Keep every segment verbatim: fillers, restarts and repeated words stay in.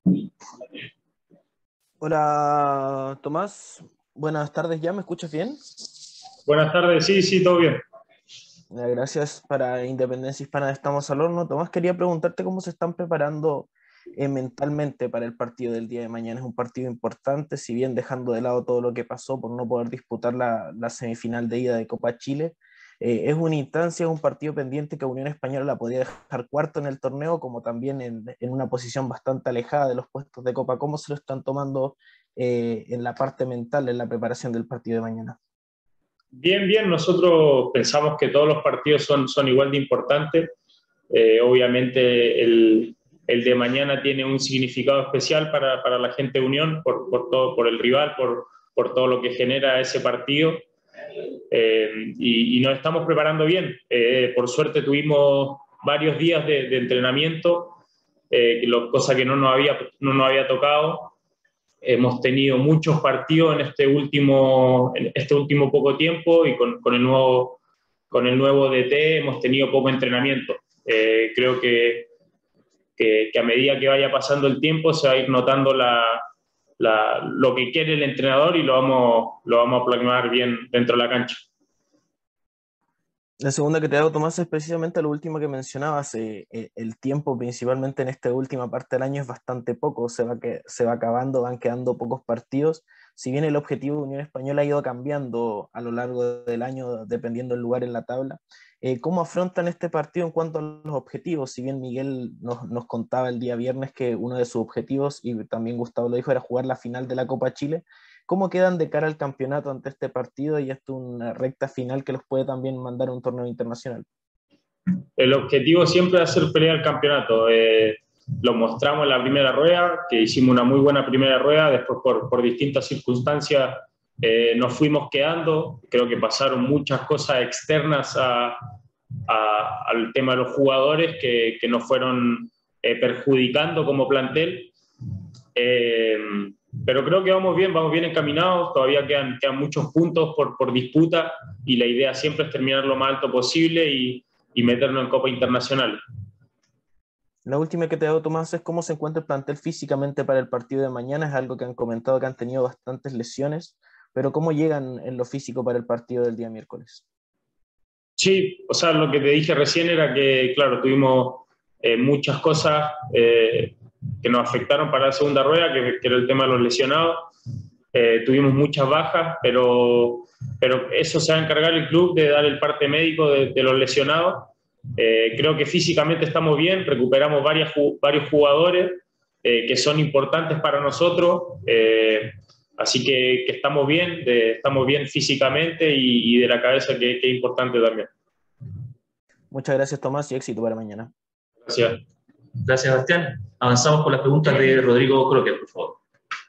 Hola Tomás, buenas tardes ya, ¿me escuchas bien? Buenas tardes, sí, sí, todo bien. Eh, Gracias. Para Independencia Hispana Estamos al Horno. Tomás, quería preguntarte cómo se están preparando eh, mentalmente para el partido del día de mañana. Es un partido importante, si bien dejando de lado todo lo que pasó por no poder disputar la, la semifinal de ida de Copa Chile. Eh, es una instancia, es un partido pendiente que Unión Española la podía dejar cuarto en el torneo, como también en, en una posición bastante alejada de los puestos de Copa. ¿Cómo se lo están tomando eh, en la parte mental, en la preparación del partido de mañana? Bien, bien, nosotros pensamos que todos los partidos son, son igual de importantes. Eh, obviamente el, el de mañana tiene un significado especial para, para la gente de Unión, por, por, todo, por el rival, por, por todo lo que genera ese partido. Eh, y, y nos estamos preparando bien. Eh, por suerte tuvimos varios días de, de entrenamiento, eh, lo, cosa que no nos había, no nos había tocado. Hemos tenido muchos partidos en este último, en este último poco tiempo y con, con, el, nuevo, con el nuevo D T hemos tenido poco entrenamiento. Eh, creo que, que, que a medida que vaya pasando el tiempo se va a ir notando la, la, lo que quiere el entrenador y lo vamos, lo vamos a plasmar bien dentro de la cancha. La segunda que te hago, Tomás, es precisamente lo último que mencionabas. Eh, eh, el tiempo, principalmente en esta última parte del año, es bastante poco. Se va, que, se va acabando, van quedando pocos partidos. Si bien el objetivo de Unión Española ha ido cambiando a lo largo del año, dependiendo del lugar en la tabla, eh, ¿cómo afrontan este partido en cuanto a los objetivos? Si bien Miguel nos, nos contaba el día viernes que uno de sus objetivos, y también Gustavo lo dijo, era jugar la final de la Copa Chile. ¿Cómo quedan de cara al campeonato ante este partido y esto una recta final que los puede también mandar a un torneo internacional? El objetivo siempre es hacer pelea al campeonato. Eh, lo mostramos en la primera rueda, que hicimos una muy buena primera rueda, después por, por distintas circunstancias eh, nos fuimos quedando, creo que pasaron muchas cosas externas a, a, al tema de los jugadores que, que nos fueron eh, perjudicando como plantel. Eh, pero creo que vamos bien, vamos bien encaminados, todavía quedan, quedan muchos puntos por, por disputa y la idea siempre es terminar lo más alto posible y, y meternos en Copa Internacional. La última que te hago, Tomás, es cómo se encuentra el plantel físicamente para el partido de mañana. Es algo que han comentado que han tenido bastantes lesiones, pero ¿cómo llegan en lo físico para el partido del día miércoles? Sí, o sea, lo que te dije recién era que, claro, tuvimos eh, muchas cosas eh, que nos afectaron para la segunda rueda, que, que era el tema de los lesionados. Eh, tuvimos muchas bajas, pero, pero eso se va a encargar el club de dar el parte médico de, de los lesionados. Eh, creo que físicamente estamos bien, recuperamos varias, varios jugadores eh, que son importantes para nosotros, eh, así que, que, estamos bien, de, estamos bien físicamente y, y de la cabeza, que, que es importante también. Muchas gracias, Tomás, y éxito para mañana. Gracias. Gracias, Bastián. Avanzamos con las preguntas de Rodrigo Crocker, por favor.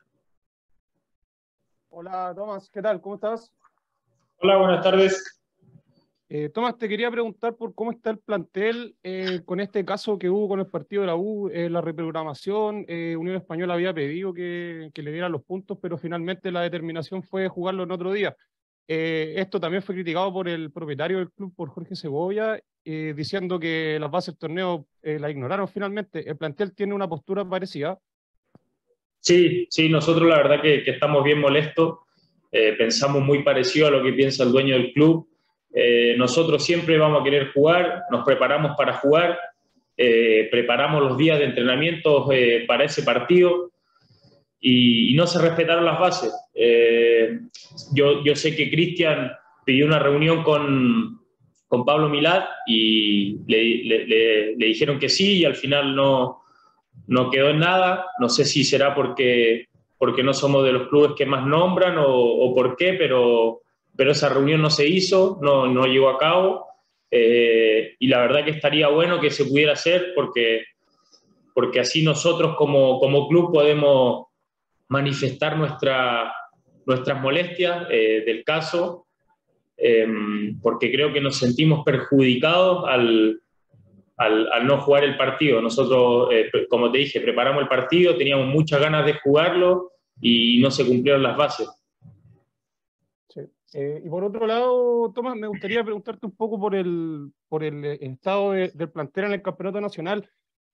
Hola, Tomás, ¿qué tal? ¿Cómo estás? Hola, buenas tardes. Eh, Tomás, te quería preguntar por cómo está el plantel eh, con este caso que hubo con el partido de la U, eh, la reprogramación. Eh, Unión Española había pedido que, que le dieran los puntos, pero finalmente la determinación fue jugarlo en otro día. Eh, esto también fue criticado por el propietario del club, por Jorge Segovia, eh, diciendo que las bases del torneo eh, la ignoraron finalmente. ¿El plantel tiene una postura parecida? Sí, sí, nosotros la verdad que, que estamos bien molestos. Eh, pensamos muy parecido a lo que piensa el dueño del club. Eh, nosotros siempre vamos a querer jugar, nos preparamos para jugar, eh, preparamos los días de entrenamiento eh, para ese partido y, y, no se respetaron las bases. Eh, yo, yo sé que Cristian pidió una reunión con, con Pablo Milad y le, le, le, le dijeron que sí y al final no, no quedó en nada. No sé si será porque, porque no somos de los clubes que más nombran o, o por qué, pero pero esa reunión no se hizo, no, no llegó a cabo, eh, y la verdad que estaría bueno que se pudiera hacer porque, porque así nosotros como, como club podemos manifestar nuestra, nuestras molestias eh, del caso, eh, porque creo que nos sentimos perjudicados al, al, al no jugar el partido. Nosotros, eh, como te dije, preparamos el partido, teníamos muchas ganas de jugarlo y no se cumplieron las bases. Sí. Eh, y por otro lado, Tomás, me gustaría preguntarte un poco por el, por el estado de, del plantel en el campeonato nacional.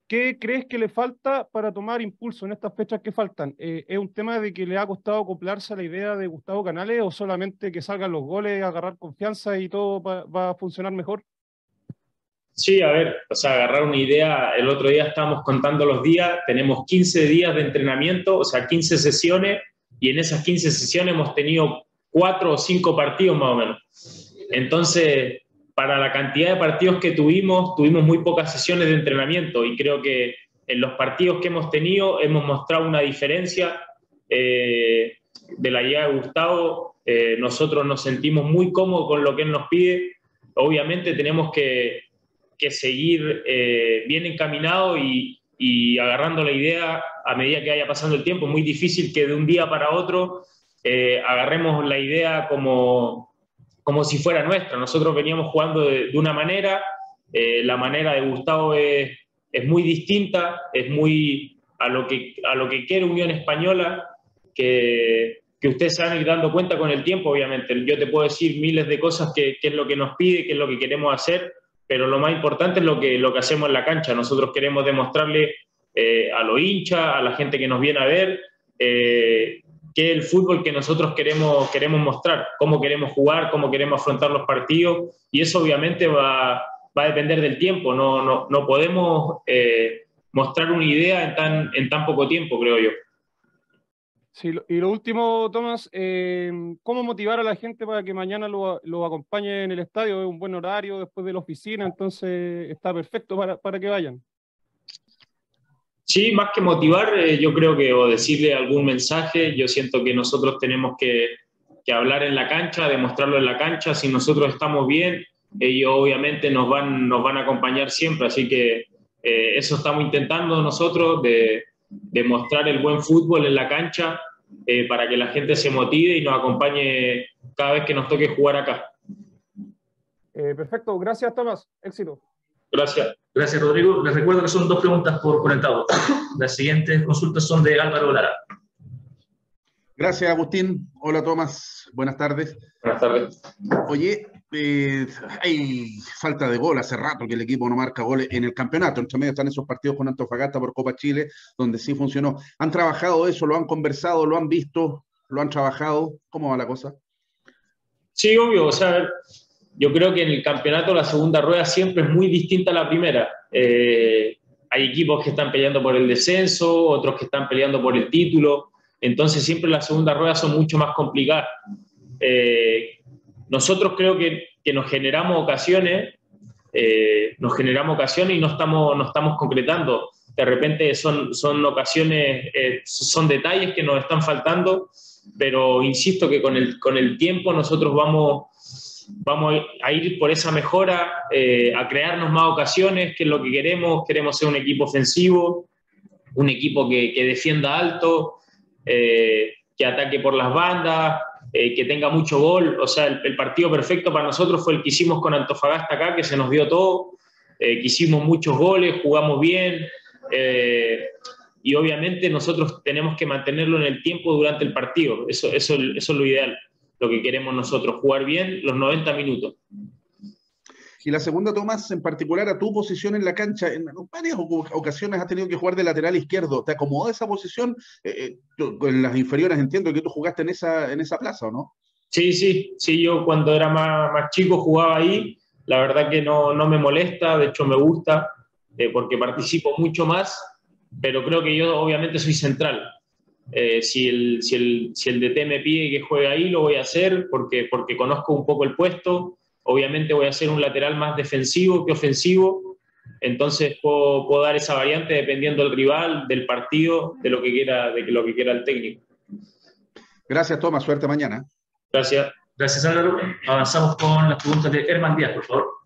¿qué crees que le falta para tomar impulso en estas fechas que faltan? Eh, ¿Es un tema de que le ha costado acoplarse a la idea de Gustavo Canales o solamente que salgan los goles, agarrar confianza y todo va, va a funcionar mejor? Sí, a ver, o sea, agarrar una idea, el otro día estábamos contando los días, tenemos quince días de entrenamiento, o sea, quince sesiones, y en esas quince sesiones hemos tenido cuatro o cinco partidos más o menos. Entonces, para la cantidad de partidos que tuvimos, tuvimos muy pocas sesiones de entrenamiento, y creo que en los partidos que hemos tenido hemos mostrado una diferencia eh, de la llegada de Gustavo. Eh, nosotros nos sentimos muy cómodos con lo que él nos pide. Obviamente tenemos que que seguir eh, bien encaminado y, y agarrando la idea a medida que vaya pasando el tiempo. Es muy difícil que de un día para otro eh, agarremos la idea como, como si fuera nuestra. Nosotros veníamos jugando de, de una manera, eh, la manera de Gustavo es, es muy distinta, es muy a lo que, a lo que quiere Unión Española, que, que ustedes se van a ir dando cuenta con el tiempo, obviamente. Yo te puedo decir miles de cosas que, que es lo que nos pide, que es lo que queremos hacer, pero lo más importante es lo que, lo que hacemos en la cancha. Nosotros queremos demostrarle eh, a los hinchas, a la gente que nos viene a ver, eh, que es el fútbol que nosotros queremos, queremos mostrar, cómo queremos jugar, cómo queremos afrontar los partidos, y eso obviamente va, va a depender del tiempo. No, no, no podemos eh, mostrar una idea en tan, en tan poco tiempo, creo yo. Sí, y lo último, Tomás, eh, ¿cómo motivar a la gente para que mañana lo, lo acompañe en el estadio? Es un buen horario después de la oficina, entonces está perfecto para, para que vayan. Sí, más que motivar, eh, yo creo que, o decirle algún mensaje, yo siento que nosotros tenemos que, que hablar en la cancha, demostrarlo en la cancha. Si nosotros estamos bien, ellos obviamente nos van, nos van a acompañar siempre, así que eh, eso estamos intentando nosotros, de de mostrar el buen fútbol en la cancha eh, para que la gente se motive y nos acompañe cada vez que nos toque jugar acá. Eh, perfecto, gracias Tomás, éxito. Gracias. Gracias, Rodrigo. Les recuerdo que son dos preguntas por conectado. Las siguientes consultas son de Álvaro Lara. Gracias, Agustín. Hola, Tomás. Buenas tardes. Buenas tardes. Oye, eh, hay falta de gol hace rato que el equipo no marca goles en el campeonato. Entre medio están esos partidos con Antofagasta por Copa Chile, donde sí funcionó. ¿Han trabajado eso? ¿Lo han conversado? ¿Lo han visto? ¿Lo han trabajado? ¿Cómo va la cosa? Sí, obvio. O sea, yo creo que en el campeonato la segunda rueda siempre es muy distinta a la primera. Eh, hay equipos que están peleando por el descenso, otros que están peleando por el título. Entonces siempre las segundas ruedas son mucho más complicadas. Eh, nosotros creo que, que nos generamos ocasiones, eh, nos generamos ocasiones y no estamos, no estamos concretando. De repente son, son ocasiones, eh, son detalles que nos están faltando, pero insisto que con el, con el tiempo nosotros vamos, vamos a ir por esa mejora, eh, a crearnos más ocasiones, que es lo que queremos. Queremos ser un equipo ofensivo, un equipo que, que defienda alto, eh, que ataque por las bandas, eh, que tenga mucho gol. O sea, el, el partido perfecto para nosotros fue el que hicimos con Antofagasta acá, que se nos dio todo, eh, que hicimos muchos goles, jugamos bien, eh, y obviamente nosotros tenemos que mantenerlo en el tiempo durante el partido. Eso, eso, eso es lo ideal, lo que queremos nosotros, jugar bien los noventa minutos. Y la segunda, Tomás, en particular a tu posición en la cancha, en varias ocasiones has tenido que jugar de lateral izquierdo. ¿Te acomodó esa posición? Eh, en las inferiores entiendo que tú jugaste en esa, en esa plaza, ¿o no? Sí, sí, sí, yo cuando era más, más chico jugaba ahí. La verdad que no, no me molesta, de hecho me gusta, eh, porque participo mucho más, pero creo que yo obviamente soy central. Eh, si, el, si, el, si el D T me pide que juegue ahí, lo voy a hacer porque, porque conozco un poco el puesto. Obviamente voy a ser un lateral más defensivo que ofensivo, entonces puedo, puedo dar esa variante dependiendo del rival, del partido, de lo que quiera, de lo que quiera el técnico. Gracias, Tomás. Suerte mañana. Gracias. Gracias, Álvaro. Avanzamos con las preguntas de Herman Díaz, por favor.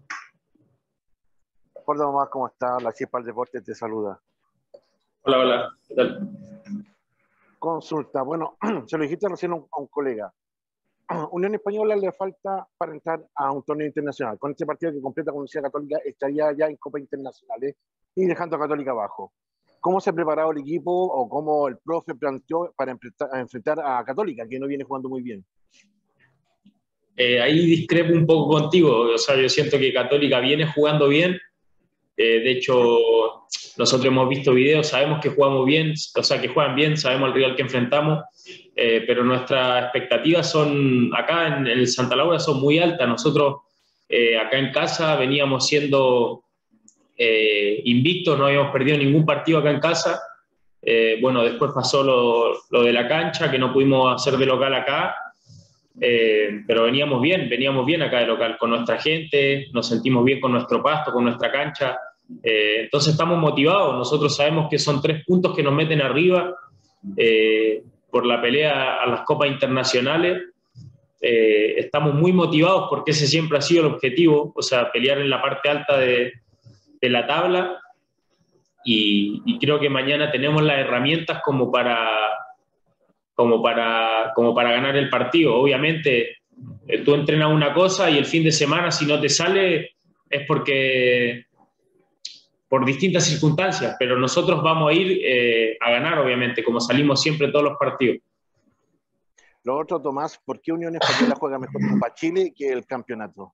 Hola, Tomás, ¿cómo está? La Chispa del Deporte te saluda. Hola, hola. ¿Qué tal? Consulta. Bueno, se lo dijiste recién a un, a un colega. Unión Española le falta para entrar a un torneo internacional. Con este partido que completa con Universidad Católica estaría ya en Copa Internacionales y dejando a Católica abajo. ¿Cómo se ha preparado el equipo o cómo el profe planteó para enfrentar, enfrentar a Católica, que no viene jugando muy bien? Eh, ahí discrepo un poco contigo. O sea, yo siento que Católica viene jugando bien. Eh, de hecho, nosotros hemos visto videos, sabemos que jugamos bien, o sea, que juegan bien, sabemos el rival que enfrentamos, eh, pero nuestras expectativas son, acá en, en el Santa Laura, son muy altas. Nosotros eh, acá en casa veníamos siendo eh, invictos, no habíamos perdido ningún partido acá en casa. Eh, bueno, después pasó lo, lo de la cancha, que no pudimos hacer de local acá, eh, pero veníamos bien, veníamos bien acá de local, con nuestra gente, nos sentimos bien con nuestro pasto, con nuestra cancha. Eh, entonces estamos motivados, nosotros sabemos que son tres puntos que nos meten arriba eh, por la pelea a las copas internacionales. Eh, estamos muy motivados porque ese siempre ha sido el objetivo, o sea, pelear en la parte alta de, de la tabla, y, y creo que mañana tenemos las herramientas como para, como para, como para ganar el partido. Obviamente eh, tú entrenas una cosa y el fin de semana, si no te sale, es porque por distintas circunstancias, pero nosotros vamos a ir eh, a ganar, obviamente, como salimos siempre todos los partidos. Lo otro, Tomás, ¿por qué Unión Española juega mejor Copa Chile que el campeonato?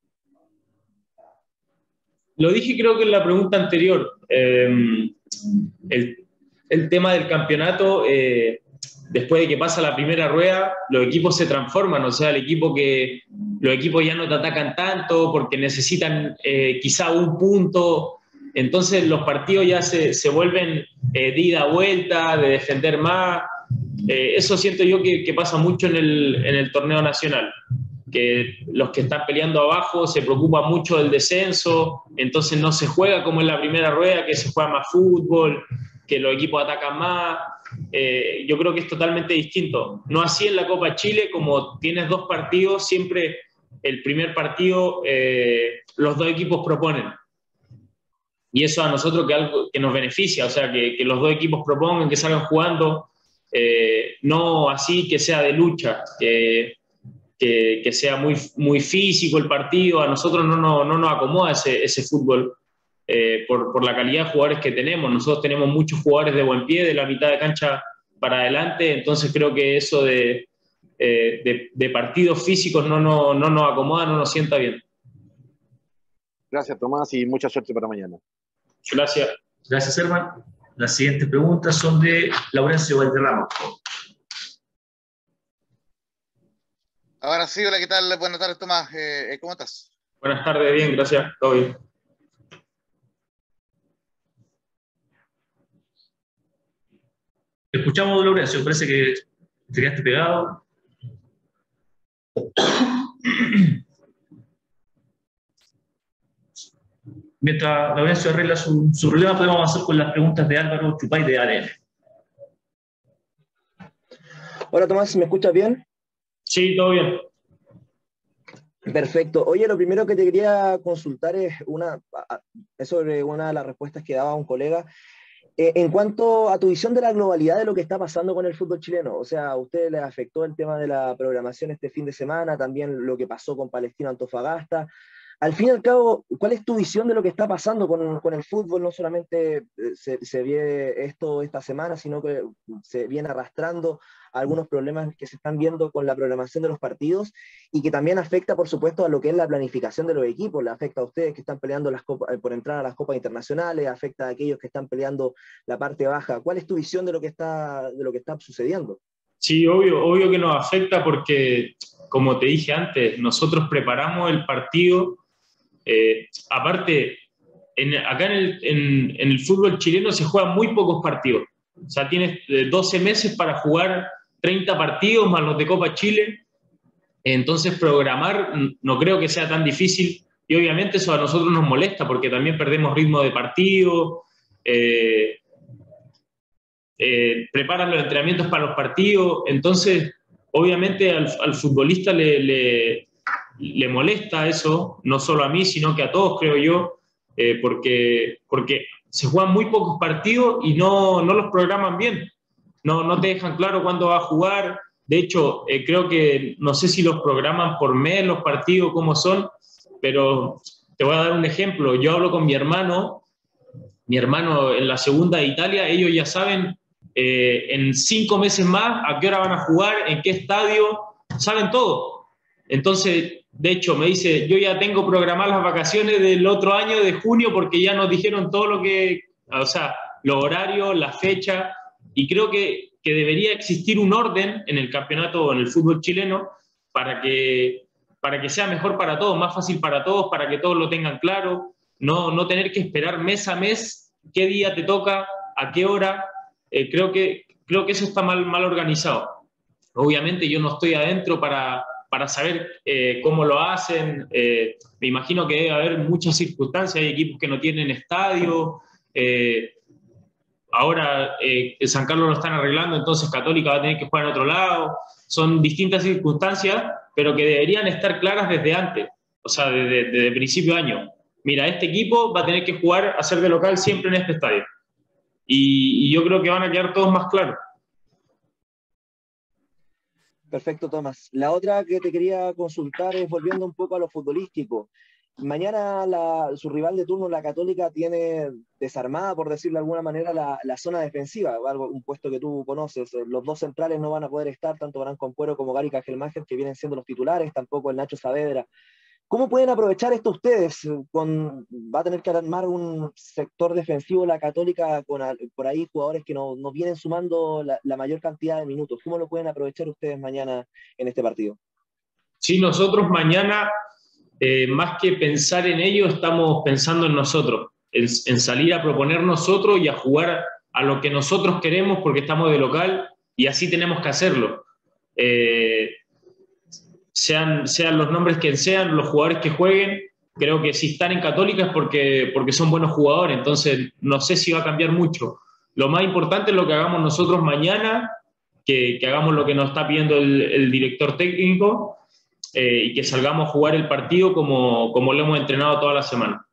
Lo dije creo que en la pregunta anterior. Eh, el, el tema del campeonato, eh, después de que pasa la primera rueda, los equipos se transforman, o sea, el equipo que, los equipos ya no te atacan tanto porque necesitan eh, quizá un punto, entonces los partidos ya se, se vuelven eh, de ida-vuelta, de defender más. Eh, eso siento yo que, que pasa mucho en el, en el torneo nacional, que los que están peleando abajo se preocupan mucho del descenso, entonces no se juega como en la primera rueda, que se juega más fútbol, que los equipos atacan más. Eh, yo creo que es totalmente distinto. No así en la Copa Chile, como tienes dos partidos, siempre el primer partido eh, los dos equipos proponen. Y eso a nosotros que algo que nos beneficia, o sea, que, que los dos equipos propongan, que salgan jugando, eh, no así que sea de lucha, que, que, que sea muy, muy físico el partido. A nosotros no, no, no nos acomoda ese, ese fútbol eh, por, por la calidad de jugadores que tenemos. Nosotros tenemos muchos jugadores de buen pie, de la mitad de cancha para adelante, entonces creo que eso de, eh, de, de partidos físicos no, no, no nos acomoda, no nos sienta bien. Gracias, Tomás, y mucha suerte para mañana. Gracias. Gracias, Herman. Las siguientes preguntas son de Laurencio Valderrama. Ahora sí, hola, ¿qué tal? Buenas tardes, Tomás. Eh, ¿Cómo estás? Buenas tardes, bien, gracias. Todo bien. Escuchamos, Laurencio, parece que te quedaste pegado. Mientras Laurencio arregla su, su problema, podemos avanzar con las preguntas de Álvaro Chupay de A D N. Hola Tomás, ¿me escuchas bien? Sí, todo bien. Perfecto. Oye, lo primero que te quería consultar es, una, es sobre una de las respuestas que daba un colega. Eh, en cuanto a tu visión de la globalidad de lo que está pasando con el fútbol chileno, o sea, ¿a ustedes les afectó el tema de la programación este fin de semana, también lo que pasó con Palestino Antofagasta? Al fin y al cabo, ¿cuál es tu visión de lo que está pasando con, con el fútbol? No solamente se, se ve esto esta semana, sino que se viene arrastrando algunos problemas que se están viendo con la programación de los partidos y que también afecta, por supuesto, a lo que es la planificación de los equipos. Le afecta a ustedes que están peleando las copas, por entrar a las copas internacionales, afecta a aquellos que están peleando la parte baja. ¿Cuál es tu visión de lo que está, de lo que está sucediendo? Sí, obvio, obvio que nos afecta porque, como te dije antes, nosotros preparamos el partido. Eh, aparte, en, acá en el, en, en el fútbol chileno se juegan muy pocos partidos. O sea, tienes doce meses para jugar treinta partidos más los de Copa Chile. Entonces, programar no creo que sea tan difícil. Y obviamente eso a nosotros nos molesta porque también perdemos ritmo de partido. Eh, eh, preparan los entrenamientos para los partidos. Entonces, obviamente al, al futbolista le... le le molesta eso, no solo a mí, sino que a todos, creo yo, eh, porque, porque se juegan muy pocos partidos y no, no los programan bien. No, no te dejan claro cuándo va a jugar. De hecho, eh, creo que, no sé si los programan por mes los partidos, cómo son, pero te voy a dar un ejemplo. Yo hablo con mi hermano, mi hermano en la segunda de Italia, ellos ya saben eh, en cinco meses más a qué hora van a jugar, en qué estadio, saben todo. Entonces, de hecho, me dice, yo ya tengo programadas las vacaciones del otro año de junio porque ya nos dijeron todo lo que, o sea, los horarios, la fecha, y creo que, que debería existir un orden en el campeonato, en el fútbol chileno, para que, para que sea mejor para todos, más fácil para todos, para que todos lo tengan claro, no, no tener que esperar mes a mes qué día te toca, a qué hora. Eh, creo, que, creo que eso está mal, mal organizado. Obviamente yo no estoy adentro para, para saber eh, cómo lo hacen. Eh, me imagino que debe haber muchas circunstancias, hay equipos que no tienen estadio, eh, ahora eh, San Carlos lo están arreglando, entonces Católica va a tener que jugar en otro lado. Son distintas circunstancias, pero que deberían estar claras desde antes, o sea, desde, desde principio de año. Mira, este equipo va a tener que jugar, a ser de local siempre en este estadio. Y, y yo creo que van a quedar todos más claros. Perfecto, Tomás. La otra que te quería consultar es volviendo un poco a lo futbolístico. Mañana la, su rival de turno, la Católica, tiene desarmada, por decirlo de alguna manera, la, la zona defensiva, algo, un puesto que tú conoces. Los dos centrales no van a poder estar, tanto Branco Ampuero como Gary Cajelmacher, que vienen siendo los titulares, tampoco el Nacho Saavedra. ¿Cómo pueden aprovechar esto ustedes? Con, va a tener que armar un sector defensivo la Católica con por ahí jugadores que no, no vienen sumando la, la mayor cantidad de minutos. ¿Cómo lo pueden aprovechar ustedes mañana en este partido? Sí, nosotros mañana, eh, más que pensar en ello, estamos pensando en nosotros, en, en salir a proponer nosotros y a jugar a lo que nosotros queremos porque estamos de local y así tenemos que hacerlo. Eh, Sean, sean los nombres que sean, los jugadores que jueguen, creo que si están en Católica es porque, porque son buenos jugadores, entonces no sé si va a cambiar mucho. Lo más importante es lo que hagamos nosotros mañana, que, que hagamos lo que nos está pidiendo el, el director técnico eh, y que salgamos a jugar el partido como, como lo hemos entrenado toda la semana.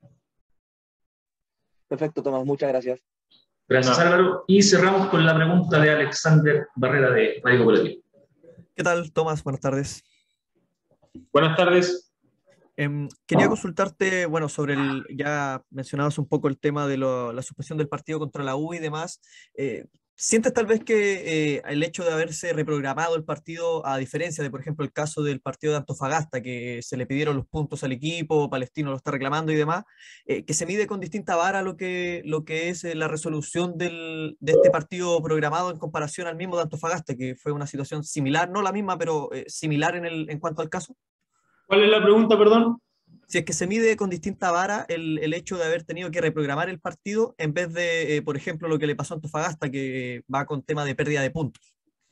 Perfecto, Tomás, muchas gracias. Gracias, no. Álvaro. Y cerramos con la pregunta de Alexander Barrera de Radio Copoleti. ¿Qué tal, Tomás? Buenas tardes. Buenas tardes. Eh, quería consultarte, bueno, sobre el, ya mencionabas un poco el tema de lo, la suspensión del partido contra la U y demás. Eh, ¿Sientes tal vez que eh, el hecho de haberse reprogramado el partido, a diferencia de, por ejemplo, el caso del partido de Antofagasta, que se le pidieron los puntos al equipo, Palestino lo está reclamando y demás, eh, que se mide con distinta vara lo que, lo que es eh, la resolución del, de este partido programado en comparación al mismo de Antofagasta, que fue una situación similar, no la misma, pero eh, similar en, el, en cuanto al caso? ¿Cuál es la pregunta, perdón? Si es que se mide con distinta vara el, el hecho de haber tenido que reprogramar el partido en vez de, eh, por ejemplo, lo que le pasó a Antofagasta, que va con tema de pérdida de puntos.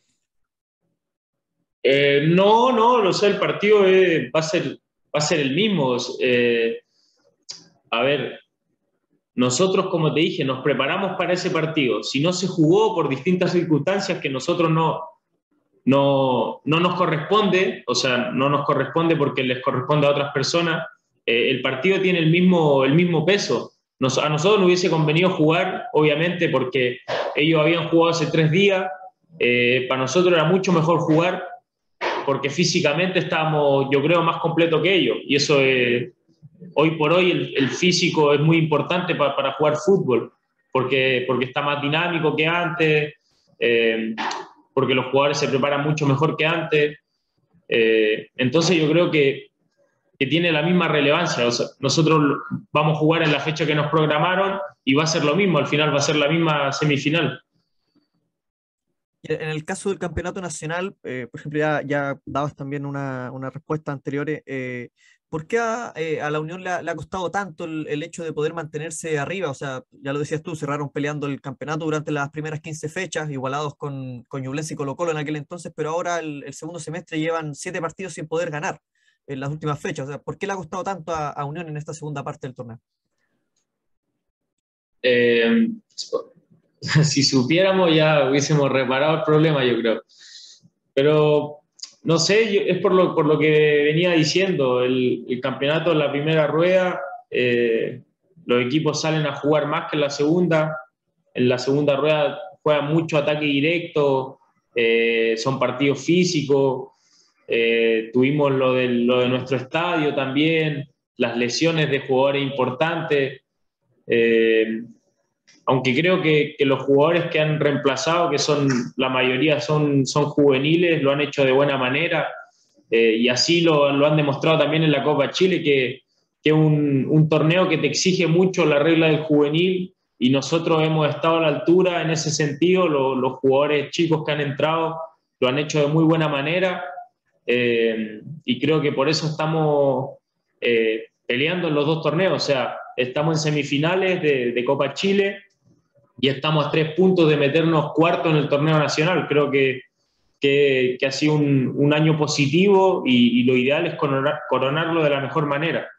Eh, no, no, o sea, el partido eh, va, a ser, va a ser el mismo. Eh, a ver, nosotros, como te dije, nos preparamos para ese partido. Si no se jugó por distintas circunstancias que nosotros no, no, no nos corresponde, o sea, no nos corresponde porque les corresponde a otras personas, Eh, el partido tiene el mismo, el mismo peso. Nos, a nosotros nos hubiese convenido jugar, obviamente, porque ellos habían jugado hace tres días. Eh, para nosotros era mucho mejor jugar porque físicamente estábamos, yo creo, más completos que ellos. Y eso, eh, hoy por hoy, el, el físico es muy importante pa, para jugar fútbol, porque, porque está más dinámico que antes, eh, porque los jugadores se preparan mucho mejor que antes. Eh, entonces yo creo que que tiene la misma relevancia. O sea, nosotros vamos a jugar en la fecha que nos programaron y va a ser lo mismo, al final va a ser la misma semifinal. En el caso del campeonato nacional, eh, por ejemplo, ya, ya dabas también una, una respuesta anterior, eh, ¿por qué a, eh, a la Unión le ha, le ha costado tanto el, el hecho de poder mantenerse arriba? O sea, ya lo decías tú, cerraron peleando el campeonato durante las primeras quince fechas, igualados con, con Ñublense y Colo Colo en aquel entonces, pero ahora el, el segundo semestre llevan siete partidos sin poder ganar en las últimas fechas. O sea, ¿por qué le ha costado tanto a, a Unión en esta segunda parte del torneo? Eh, si supiéramos ya hubiésemos reparado el problema, yo creo. Pero no sé, yo, es por lo, por lo que venía diciendo, el, el campeonato en la primera rueda, eh, los equipos salen a jugar más que en la segunda. En la segunda rueda juegan mucho ataque directo, eh, son partidos físicos. Eh, tuvimos lo de, lo de nuestro estadio también, las lesiones de jugadores importantes, eh, aunque creo que, que los jugadores que han reemplazado, que son la mayoría son, son juveniles, lo han hecho de buena manera, eh, y así lo, lo han demostrado también en la Copa Chile, que, que es un, un torneo que te exige mucho la regla del juvenil, y nosotros hemos estado a la altura en ese sentido. Los, los jugadores chicos que han entrado lo han hecho de muy buena manera, eh, y creo que por eso estamos eh, peleando en los dos torneos. O sea, estamos en semifinales de, de Copa Chile y estamos a tres puntos de meternos cuarto en el torneo nacional. Creo que, que, que ha sido un, un año positivo, y, y lo ideal es coronar, coronarlo de la mejor manera.